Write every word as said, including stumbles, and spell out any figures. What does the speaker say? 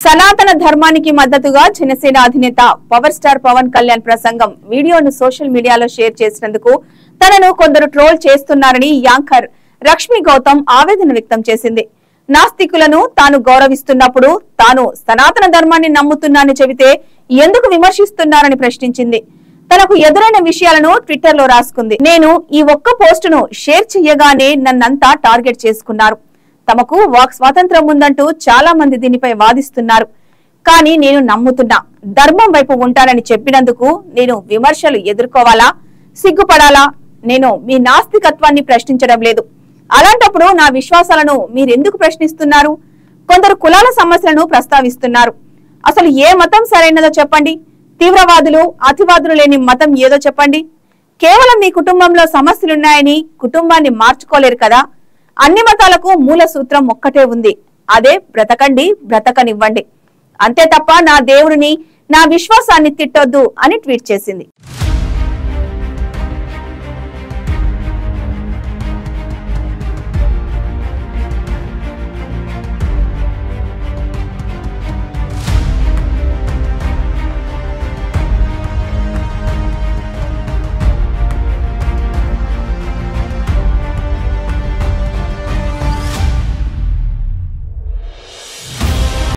సనాతన ధర్మానికి మద్దతుగా జనసేన అధినేత పవర్ స్టార్ పవన్ కళ్యాణ్ ప్రసంగం వీడియోను సోషల్ మీడియాలో షేర్ చేసినందుకు తనను కొందరు ట్రోల్ చేస్తున్నారని యాంకర్ రష్మి గౌతమ్ ఆవేదన వ్యక్తం చేసింది. నాస్తికులను తాను గౌరవిస్తున్నప్పుడు తాను సనాతన ధర్మాన్ని నమ్ముతున్నానని చెబితే ఎందుకు విమర్శిస్తున్నారని ప్రశ్నించింది. తనకు ఎదురైన విషయాలను ట్విట్టర్ లో రాసుకుంది. నేను ఈ ఒక్క పోస్టును షేర్ చేయగానే నన్నంతా టార్గెట్ చేసుకున్నారు. తమకు వాక్ స్వాతంత్రం ఉందంటూ చాలా మంది దీనిపై వాదిస్తున్నారు. కానీ నేను నమ్ముతున్నా, ధర్మం వైపు ఉంటానని చెప్పినందుకు నేను విమర్శలు ఎదుర్కోవాలా, సిగ్గుపడాలా? నేను మీ నాస్తికత్వాన్ని ప్రశ్నించడం లేదు. అలాంటప్పుడు నా విశ్వాసాలను మీరెందుకు ప్రశ్నిస్తున్నారు? కొందరు కులాల సమస్యలను ప్రస్తావిస్తున్నారు. అసలు ఏ మతం సరైనదో చెప్పండి. తీవ్రవాదులు, అతివాదులు లేని మతం ఏదో చెప్పండి. కేవలం మీ కుటుంబంలో సమస్యలున్నాయని కుటుంబాన్ని మార్చుకోలేరు కదా. అన్ని మతాలకు మూల సూత్రం ఒక్కటే ఉంది, అదే బ్రతకండి, బ్రతకనివ్వండి. అంతే తప్ప నా దేవుడిని, నా విశ్వాసాన్ని తిట్టొద్దు అని ట్వీట్ చేసింది.